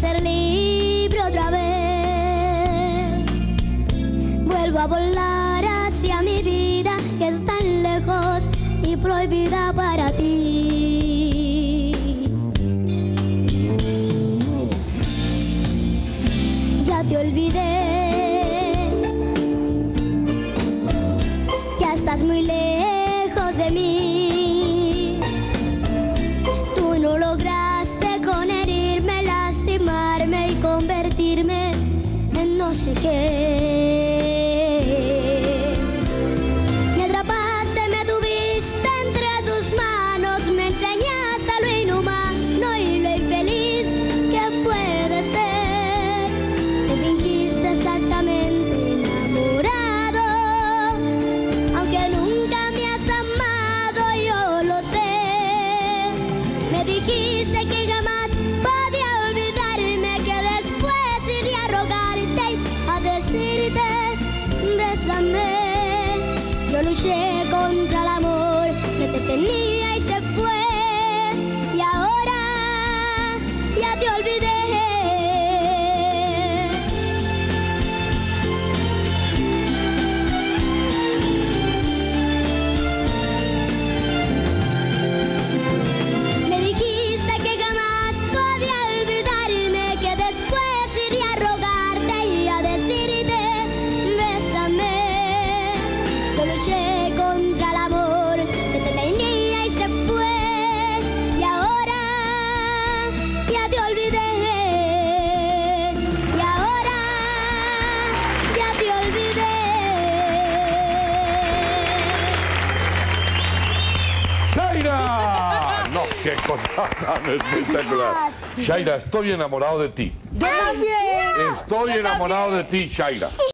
ser libre otra vez. Vuelvo a volar hacia mi vida que es tan lejos y prohibida para ti. Ya te olvidé, ya estás muy lejos de mí. Tú no lograste con herirme, lastimarme y convertirme en no sé qué. Me atrapaste, me tuviste entre tus manos, me enseñaste lo inhumano y lo infeliz que puede ser. Te fingiste exactamente enamorado, aunque nunca me has amado, yo lo sé. Me dijiste que jamás podía olvidarme, que después iría a rogarte, a decirte, bésame. Yo luché contra el amor que te tenía y se fue, y ahora ya te olvidé. Me dijiste que jamás podía olvidarme, que después iría a rogarte y a decirte, bésame. Yo luché contra el amor que te tenía y se fue, y ahora ya te olvidé. Y ahora ya te olvidé. ¡Shaira! No, qué cosa tan espectacular. Shaira, estoy enamorado de ti. Yo también. Estoy enamorado de ti, Shaira.